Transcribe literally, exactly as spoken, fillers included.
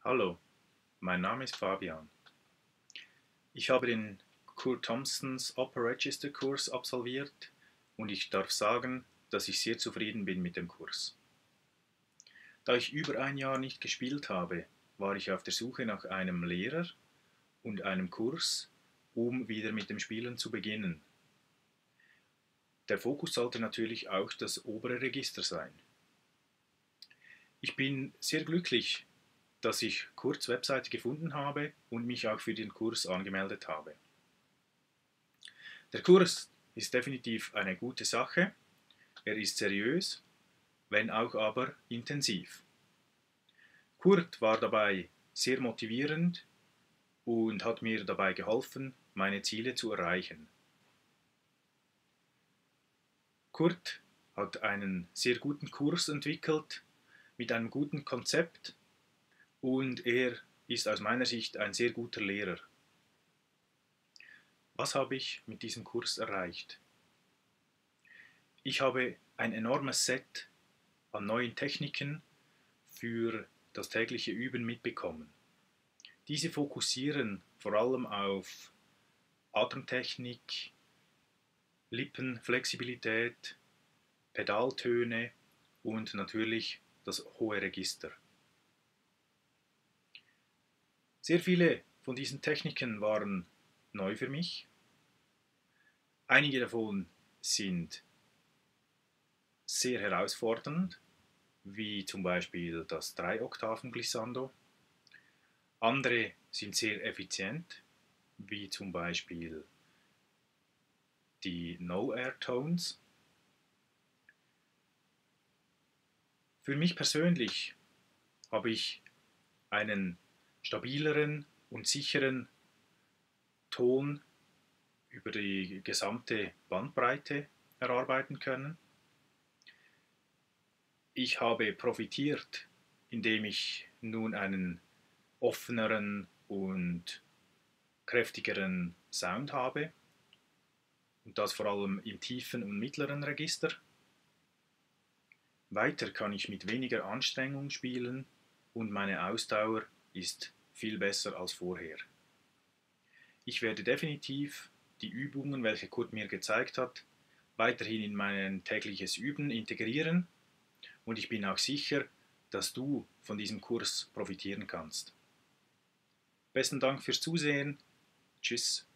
Hallo, mein Name ist Fabian. Ich habe den Kurt Thompsons Upper Register Kurs absolviert und ich darf sagen, dass ich sehr zufrieden bin mit dem Kurs. Da ich über ein Jahr nicht gespielt habe, war ich auf der Suche nach einem Lehrer und einem Kurs, um wieder mit dem Spielen zu beginnen. Der Fokus sollte natürlich auch das obere Register sein. Ich bin sehr glücklich, dass ich Kurts Webseite gefunden habe und mich auch für den Kurs angemeldet habe. Der Kurs ist definitiv eine gute Sache, er ist seriös, wenn auch aber intensiv. Kurt war dabei sehr motivierend und hat mir dabei geholfen, meine Ziele zu erreichen. Kurt hat einen sehr guten Kurs entwickelt mit einem guten Konzept und er ist aus meiner Sicht ein sehr guter Lehrer. Was habe ich mit diesem Kurs erreicht? Ich habe ein enormes Set an neuen Techniken für das tägliche Üben mitbekommen. Diese fokussieren vor allem auf Atemtechnik, Lippenflexibilität, Pedaltöne und natürlich das hohe Register. Sehr viele von diesen Techniken waren neu für mich. Einige davon sind sehr herausfordernd, wie zum Beispiel das drei-Oktaven-Glissando. Andere sind sehr effizient, wie zum Beispiel die No-Air-Tones. Für mich persönlich habe ich einen stabileren und sicheren Ton über die gesamte Bandbreite erarbeiten können. Ich habe profitiert, indem ich nun einen offeneren und kräftigeren Sound habe und das vor allem im tiefen und mittleren Register. Weiter kann ich mit weniger Anstrengung spielen und meine Ausdauer ist viel besser als vorher. Ich werde definitiv die Übungen, welche Kurt mir gezeigt hat, weiterhin in mein tägliches Üben integrieren und ich bin auch sicher, dass du von diesem Kurs profitieren kannst. Besten Dank fürs Zusehen. Tschüss.